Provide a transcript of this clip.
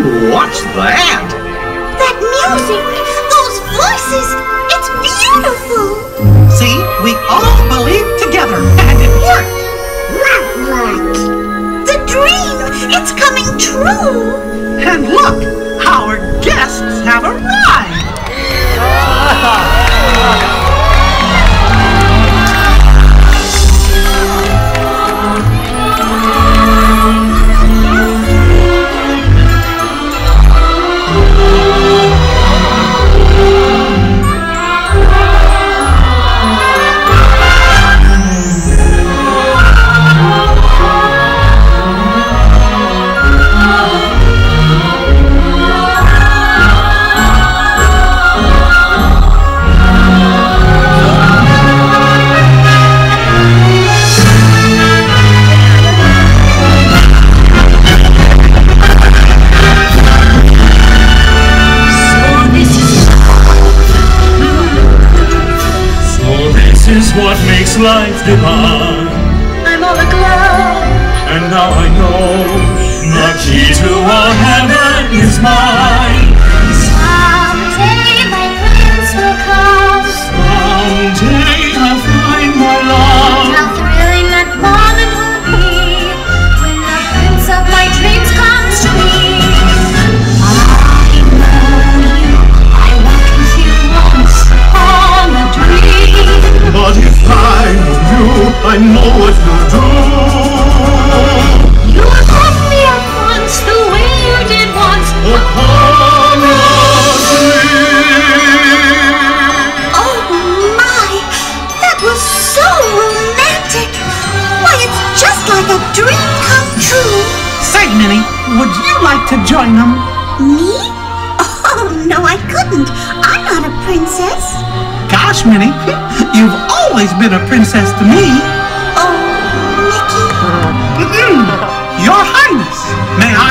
What's that? That music, those voices, it's beautiful. See, we all believed together and it worked. What? The dream, it's coming true. And look, our guests have arrived. What makes life divine? I'm all aglow. And now I know the key to all heaven is mine. Someday my prince will come. Someday I'll find my love. How thrilling that moment will be when the prince of my dreams comes to me. I know you, I walked with you once on a dream. But if I were you, I know what you'll do. You will hold me at once the way you did once upon a dream. Oh my, that was so romantic. Why, it's just like a dream come true. Say, Minnie, would you like to join them? Me? Oh, no, I couldn't. I'm not a princess. Gosh, Minnie, you've always been a princess to me. Oh, Mickey. Your Highness, may I